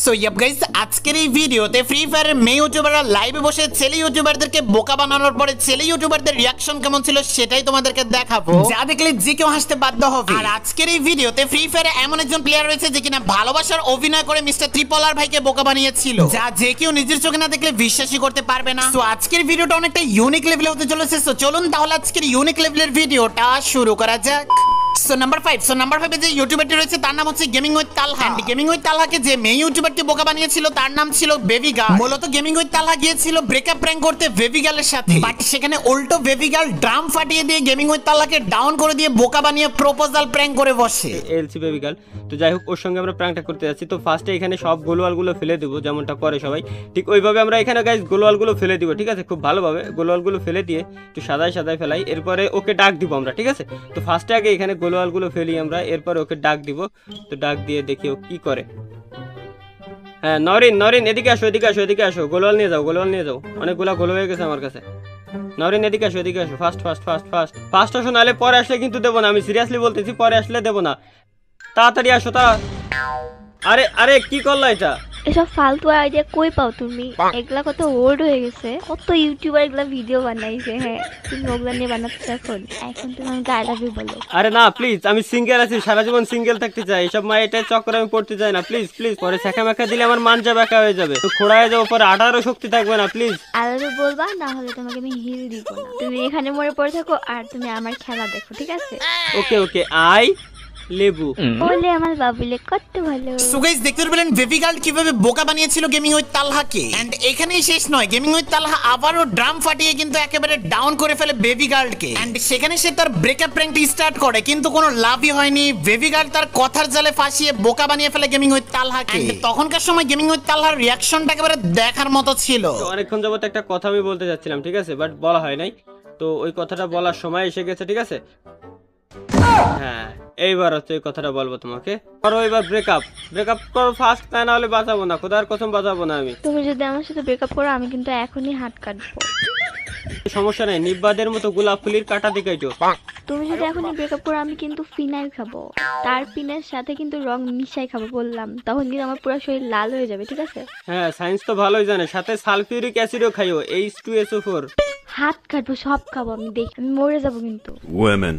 So yup guys, আজকের এই ভিডিওতে ফ্রি ফায়ারের মেয়ে ইউটিউবাররা লাইভে বসে ছেলে ইউটিউবারদেরকে বোকা বানানোর পরে ছেলে ইউটিউবারদের রিঅ্যাকশন কেমন ছিল সেটাই তোমাদেরকে দেখাবো, যা দেখলে যে কেউ হাসতে বাধ্য হবে। আর আজকের এই ভিডিওতে ফ্রি ফায়ারে এমন একজন প্লেয়ার রয়েছে যে কিনা ভালোবাসার অভিনয় করে মিস্টার ত্রিপলার ভাইকে বোকা বানিয়েছিল, যা যে কেউ নিজের চোখে না দেখলে বিশ্বাসই করতে পারবে না। সো আজকের ভিডিওটা অনেকটা ইউনিক লেভেলে হতে চলেছে। সো চলুন তাহলে আজকের ইউনিক লেভেলের ভিডিওটা শুরু করা যাক। সো নাম্বার 5 যে ইউটিউবারটি রয়েছে তার নাম হচ্ছে gaming with Talha. Gaming with তালহাকে যে মেয়ে ইউটিউবারকে বোকা বানিয়েছিল তার নাম ছিল বেবি গার্ল। মূলত গেমিং উইথ তালহা গিয়েছিল ব্রেকআপ প্র্যাঙ্ক করতে বেবি গার্লের সাথে, বাট সেখানে উল্টো বেবি গার্ল ড্রাম ফাটিয়ে দিয়ে গেমিং উইথ তালহাকে ডাউন করে দিয়ে বোকা বানিয়ে প্রপোজাল প্র্যাঙ্ক করে বসে এলসি বেবি গার্ল। তো যাই হোক, ওর সঙ্গে আমরা প্র্যাঙ্কটা করতে যাচ্ছি। তো ফার্স্টে এখানে সব গোলওয়ালগুলো ফেলে দেবো, যেমনটা করে সবাই, ঠিক ওইভাবে আমরা এখানে গাইস গোলওয়ালগুলো ফেলে দিব। ঠিক আছে, খুব ভালোভাবে গোলওয়ালগুলো ফেলে দিয়ে একটু সাদায় সাদায় ফেলাই, এরপরে ওকে ডাক দিব আমরা। ঠিক আছে, তো ফার্স্টে আগে এখানে গোলওয়ালগুলো ফেলি আমরা, এরপর ওকে ডাক দিব। তো ডাক দিয়ে দেখি ও কি করে। হ্যাঁ, নরিন এদিকে আসো, এদিকে আসো, গোলওয়াল নিয়ে যাও। অনেকগুলা গোল হয়ে গেছে আমার কাছে। নরিন এদিকে আসো, ফার্স্ট আসো, নাহলে পরে আসলে কিন্তু দেবো না। আমি সিরিয়াসলি বলতেছি, পরে আসলে দেবো না। তাড়াতাড়ি আসো আরে কি করলো এটা? এসব ফালতু আইডিয়া কই পাও তুমি? এগুলা কত ওল্ড হয়ে গেছে, কত ইউটিউবার এগুলা ভিডিও বানাইছে। হ্যাঁ, তুমি ওগুলা নিয়ে বানাচ্ছ এখন তুমি আমাকে আই লাভ ইউ বলো। আরে না প্লিজ, আমি সিঙ্গেল আছি, সারা জীবন সিঙ্গেল থাকতে চাই। এসব এটা চক্করে আমি পড়তে চাই না, প্লিজ। পরে শেখা মেখা দিলে আমার মানজা বেকা হয়ে যাবে, তো খোড়া হয়ে যাবো, পরে আঠারও শক্তি থাকবে না। প্লিজ আই লাভ ইউ বলবা, না হলে তোমাকে আমি হিল দিব না। তুমি এখানে মরে পড়ে থাকো আর তুমি আমার খেলা দেখো, ঠিক আছে? ওকে আই লেবু বলে আমার বাবুলে কত ভালো। সো গাইস, দেখতে পেলেন বেবি গার্ল কিভাবে বোকা বানিয়েছিল গেমিং উইথ তালহাকে। এন্ড এখানেই শেষ নয়, গেমিং উইথ তালহা আবারও ড্রাম ফাটিয়ে কিন্তু একেবারে ডাউন করে ফেলে বেবি গার্লকে। এন্ড সেখানে সে তার ব্রেকআপ প্র্যাঙ্কটি স্টার্ট করে, কিন্তু কোনো লাভই হয়নি। বেবি গার্ল তার কথার জালে ফাঁসিয়ে বোকা বানিয়ে ফেলে গেমিং উইথ তালহাকে। তখনকার সময় গেমিং উইথ তালহার রিঅ্যাকশনটা একেবারে দেখার মতো ছিল। অনেকক্ষণ যাবত একটা কথা আমি বলতে যাচ্ছিলাম, ঠিক আছে, বাট বলা হয় নাই। তো ওই কথাটা বলার সময় এসে গেছে, ঠিক আছে? হ্যাঁ, এইবার হচ্ছে এই কথাটা বলবো তোমাকে। করো এবার ব্রেকআপ করো ফার্স্ট, তাই না হলে বাঁচাবো না, খোদার কসম বাঁচাবো না আমি। তুমি যদি আমার সাথে ব্রেকআপ করো আমি কিন্তু এখনই হাত কাটবো। সমস্যা নাই, নিব্বাদের মতো গোলাপ ফুলির কাটা দিকাইটো। তুমি যদি এখনই ব্রেকআপ করো আমি কিন্তু ফিনাইল খাবো, তার পিনের সাথে কিন্তু রং মিশাই খাবো বললাম, তখন কিন্তু আমার পুরো শরীর লাল হয়ে যাবে, ঠিক আছে? হ্যাঁ, সায়েন্স তো ভালোই জানে, সাথে সালফিউরিক অ্যাসিডও খাইও, H2SO4। হাত কাটবো, সব খাবো আমি, দেখি আমি মরে যাবো কিন্তু। Women.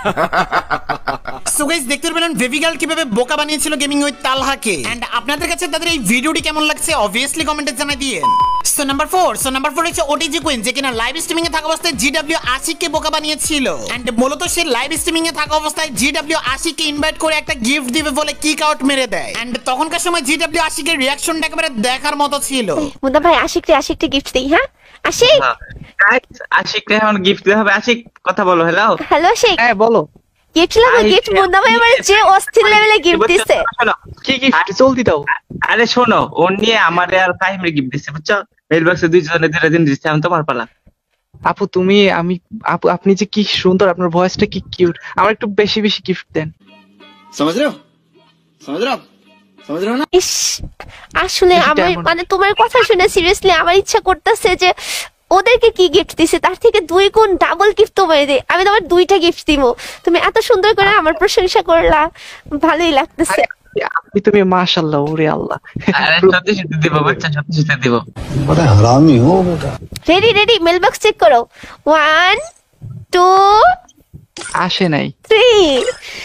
সো গাইস, দেখতে পেলেন বেবি গার্ল কিভাবে বোকা বানিয়েছিল গেমিং উইথ তালহাকে। এন্ড আপনাদের কাছে তাদের এই ভিডিওটি কেমন লাগছে অবভিয়াসলি কমেন্টে জানাই দিয়েন। সো নাম্বার 4 হচ্ছে ওটিজি কুইন, যে কিনা লাইভ স্ট্রিমিং এ থাকা অবস্থায় জিডব্লিউ আশিককে বোকা বানিয়েছিল। এন্ড মূলত সে লাইভ স্ট্রিমিং এ থাকা অবস্থায় জিডব্লিউ আশিককে ইনভাইট করে একটা গিফট দিবে বলে কিক আউট মেরে দেয়। এন্ড তখনকার সময় জিডব্লিউ আশিকের রিঅ্যাকশনটা একেবারে দেখার মতো ছিল। মুদা ভাই আশিককে গিফট দেই। হ্যাঁ আশিককে এখন গিফট দেওয়া হবে। আশিক কথা বলো। হ্যালো আশিক। হ্যাঁ বলো। গিফট মুদা ভাই আমার যে অস্থির লেভেলে গিফট দিছে। কি গিফট? জলদি দাও। আরে শোনো, ও নিয়ে আমারে আর ফাহিমের গিফট দিছে, বুঝছো? মেলবক্সে দুইজনে দুইটা দিন দিচ্ছে, আমি তোমার পালা। আপু আপনি যে কি সুন্দর, আপনার ভয়েসটা কি কিউট, আমার একটু বেশি গিফট দেন। समझ रहे हो ना? ইস, আসলে আমার মানে তোমার কথা শুনে সিরিয়াসলি আমার ইচ্ছা করতেছে যে ওদেরকে কি গিফট দিছে তার থেকে 2 গুণ ডাবল গিফট তোমায় দে, আমি তোমার 2টা গিফট দিব। তুমি এত সুন্দর করে আমার প্রশংসা করলা, ভালোই লাগতেছে। তুমি মাশাআল্লাহ, ওরে আল্লাহ। আরে সত্যি দিব বাচ্চা, সত্যি দিব। बड़ा हरामी हो बेटा। রেডি মেলবক্স চেক করো। 1 2 আসে নাই 3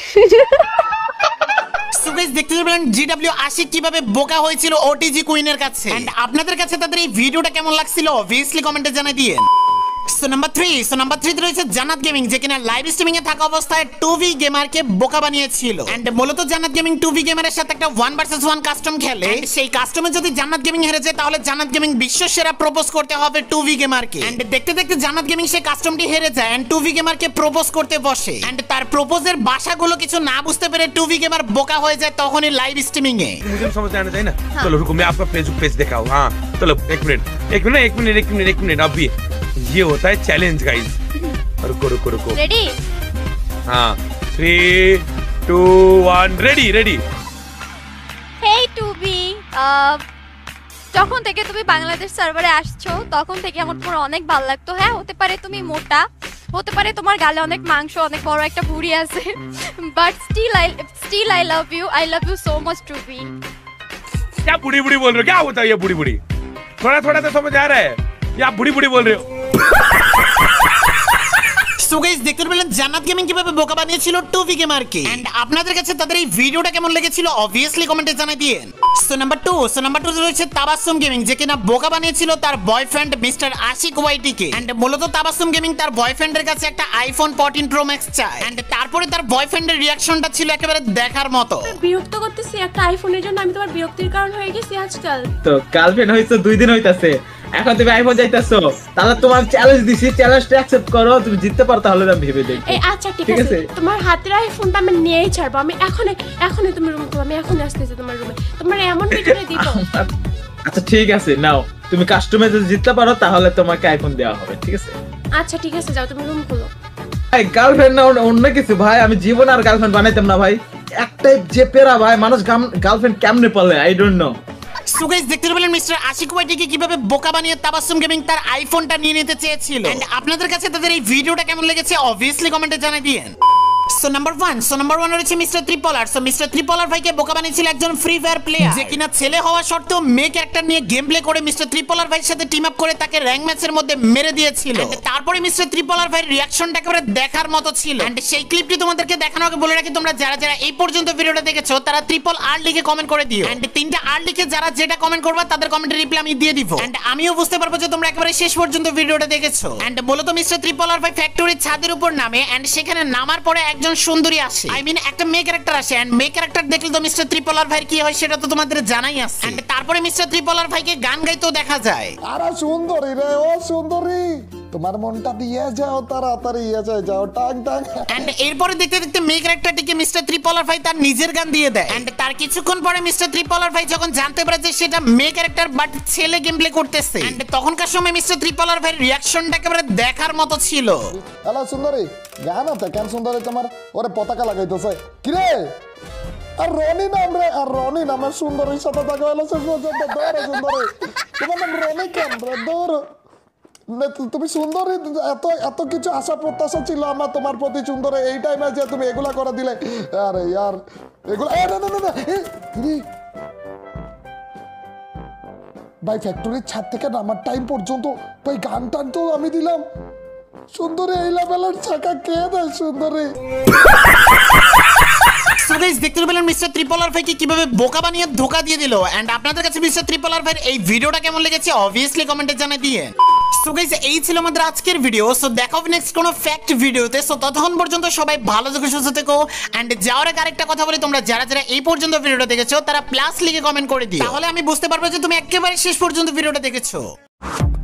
সো গাইস, দেখতে পেলেন জিডব্লিউ আশিক কিভাবে বোকা হয়েছিল ওটিজি কুইনের কাছে। এন্ড আপনাদের কাছে তাদের এই ভিডিওটা কেমন লাগছিল অবভিয়াসলি কমেন্টে জানাই দিয়েন। সো নাম্বার 3 রয়েছে জান্নাত গেমিং, যে কিনা লাইভ স্ট্রিমিং এ থাকা অবস্থায় 2v গেমারকে বোকা বানিয়েছিল। এন্ড মূলত জান্নাত গেমিং 2v গেমারের সাথে একটা 1 vs 1 কাস্টম খেলে। সেই কাস্টমে যদি জান্নাত গেমিং হেরে যায় তাহলে জান্নাত গেমিং বিশ্ব সেরা প্রপোজ করতে হবে 2v গেমারকে। এন্ড দেখতে জান্নাত গেমিং সেই কাস্টমটি হেরে যায় এন্ড 2v গেমারকে প্রপোজ করতে বসে। এন্ড তার প্রপোজের ভাষাগুলো কিছু না বুঝতে পেরে 2v গেমার বোকা হয়ে যায় তখনই লাইভ স্ট্রিমিং এ। मुझे समझ में आना चाहिए ना। चलो रुको, मैं आपका फेसबुक पेज दिखाऊं। हाँ चलो, एक मिनट। अभी ये होता है चैलेंज गाइस। रुको। রেডি? हाँ 3 2 1 रेडी। হেই টুবি, যখন থেকে তুমি বাংলাদেশ সার্ভারে আসছো তখন থেকে আমার তোমার অনেক ভালো লাগতো। হ্যাঁ, হতে পারে তুমি মোটা, হতে পারে তোমার গালে অনেক মাংস, অনেক বড় একটা ভুঁড়ি আছে, but still I love you so much টুবি। क्या बुढ़ी बुढ़ी बोल रहे हो, क्या होता है ये बुढ़ी बुढ़ी? थोड़ा थोड़ा तो समझ आ रहा है, या बुढ़ी बुढ़ी बोल रहे हो? সো গাইস দেখতে পেলেন জান্নাত গেমিং কিভাবে বোকা বানিয়েছিল টুবি গেমারকে এন্ড আপনাদের কাছে তাদের এই ভিডিওটা কেমন লেগেছিল অবভিয়াসলি কমেন্টে জানাই দিন। সো নাম্বার 2 রয়েছে তাবাসসুম গেমিং যে কিনা বোকা বানিয়েছিল তার বয়ফ্রেন্ড মিস্টার আশিক ওয়াইটি কে এন্ড মূলত তাবাসসুম গেমিং তার বয়ফ্রেন্ডের কাছে একটা আইফোন 14 প্রো ম্যাক্স চায় এন্ড তারপরে তার বয়ফ্রেন্ডের রিঅ্যাকশনটা ছিল একেবারে দেখার মতো। বিরক্ত করতেছি একটা আইফোনের জন্য, আমি তোমার বিরক্তির কারণ হয়ে গেছি আজকাল। তো গার্লফ্রেন্ড হইছো 2 দিন হইতাছে, এখন তুমি আইফোন চাইতাছো, তাহলে তোমার চ্যালেঞ্জ দিছি, চ্যালেঞ্জটা অ্যাকসেপ্ট করো, তুমি জিততে পারো তাহলে আমি ভেবে দেখি। এই আচ্ছা ঠিক আছে, তোমার হাতের আইফোনটা আমি নিয়েই ছাড়বো, আমি এখনই তুমি রুম করো, আমি এখন আসতেছি তোমার রুমে, তোমার এমন ভিডিও দিব। আচ্ছা ঠিক আছে, নাও তুমি কাস্টমার যদি জিততে পারো তাহলে তোমাকে আইফোন দেওয়া হবে, ঠিক আছে? আচ্ছা ঠিক আছে, যাও তুমি রুম খুলো। ভাই গার্লফ্রেন্ড না অন্য কিছু ভাই, আমি জীবন আর গার্লফ্রেন্ড বানাইতাম না ভাই, একটাই যে পেরা ভাই, মানুষ গার্লফ্রেন্ড কেমনে পালে I don't know. So guys দেখতে পেলেন মিস্টার আশিক ওয়াইটিকে কিভাবে বোকা বানিয়ে তাবাসসুম গেমিং তার আইফোনটা নিয়ে নিতে চেয়েছিল এন্ড আপনাদের কাছে তাদের এই ভিডিওটা কেমন লেগেছে অবভিয়াসলি কমেন্টে জানাই দিন। সো নাম্বার 1 রয়েছে mister Tripler. So mister Tripler ভাইকে বোকা বানিয়েছিল একজন ফ্রি ফায়ার প্লেয়ার যে কিনা ছেলে হওয়া সত্ত্বেও মেয়ে ক্যারেক্টার নিয়ে গেম প্লে করে মিস্টার ত্রিপলার ভাইয়ের সাথে টিম আপ করে তাকে র‍্যাঙ্ক ম্যাচের মধ্যে মেরে দিয়েছিল। তারপরে মিস্টার ত্রিপলার ভাইয়ের রিঅ্যাকশনটা একেবারে দেখার মতো ছিল এন্ড সেই ক্লিপটি তোমাদেরকে দেখানোর আগে বলে রাখি তোমরা যারা যারা এই পর্যন্ত ভিডিওটা দেখেছো তারা ট্রিপল আর লিখে কমেন্ট করে দিও এন্ড 3টা আর লিখে যারা যেটা কমেন্ট করবা তাদের কমেন্টের রিপ্লাই আমি দিয়ে দিব এন্ড আমিও বুঝতে পারবো যে তোমরা একেবারে শেষ পর্যন্ত ভিডিওটা দেখেছো এন্ড মূলত মিস্টার ত্রিপলার ভাই ফ্যাক্টরির ছাদের উপর নামে এন্ড সেখানে নামার পরে একজন সুন্দরী আসে, আই মিন একটা মেয়ে ক্যারেক্টার আসে এন্ড মেয়ে ক্যারেক্টার দেখলে তো মিস্টার ত্রিপলার ভাইয়ের কি হয় সেটা তো তোমাদের জানাই আছে এন্ড তারপরে মিস্টার ত্রিপলার ভাইকে গান গাইতেও দেখা যায়। আরে সুন্দরী রে, ও সুন্দরী, তোমার মনটা দিয়ে যাও, তাড়াতাড়ি এসে যাও, টাক টাক। এন্ড এরপরে দেখতে দেখতে মেয়ে ক্যারেক্টারটিকে মিস্টার ত্রিপলার ভাই তার নিজের গান দিয়ে দেয় এন্ড তার কিছুক্ষণ পরে মিস্টার ত্রিপলার ভাই যখন জানতে পারে যে সেটা মেয়ে ক্যারেক্টার বাট ছেলে গেম প্লে করতেছে এন্ড তখনকার সময় মিস্টার ত্রিপলার ভাইয়ের রিঅ্যাকশনটা একেবারে দেখার মতো ছিল। হ্যালো সুন্দরী, গান আছে কেন সুন্দরী তোমার? ওরে পতাকা লাগাইতেছে কি রে? আর রনি নাম রে, আর রনি নামের সুন্দরীর সাথে দেখা হলো সে পর্যন্ত। দৌড় সুন্দরী, তোমার নাম রনি কেন রে? দৌড়, তুমি সুন্দরী, এত কিছু আশা প্রত্যাশা ছিল আমার তোমার প্রতি সুন্দরী, এই টাইমে যে তুমি এগুলা করে দিলে। আরে ইয়ার এগুলা না ভাই, ফ্যাক্টরির ছাদ থেকে নামার টাইম পর্যন্ত ভাই গান টান তো আমি দিলাম। সুন্দরী এই লেভেলের ছাকা কে দেয় সুন্দরী? সো গাইস দেখতে পেলেন মিস্টার ত্রিপলার ভাইকে কিভাবে বোকা বানিয়ে ধোকা দিয়ে দিল এন্ড আপনাদের কাছে মিস্টার ত্রিপলার ভাইয়ের এই ভিডিওটা কেমন লেগেছে অবভিয়াসলি কমেন্টে জানাই দিন। সো গাইস এই ছিল আমাদের আজকের ভিডিও। সো দেখা হবে নেক্সট কোনো ফ্যাক্ট ভিডিওতে। সো ততক্ষণ পর্যন্ত সবাই ভালো থেকো, সুস্থ থেকো এন্ড যাওয়ার আগে আরেকটা কথা বলি, তোমরা যারা যারা এই পর্যন্ত ভিডিওটা দেখেছো তারা প্লাস লিখে কমেন্ট করে দিও, তাহলে আমি বুঝতে পারবো যে তুমি একেবারে শেষ পর্যন্ত ভিডিওটা দেখেছো।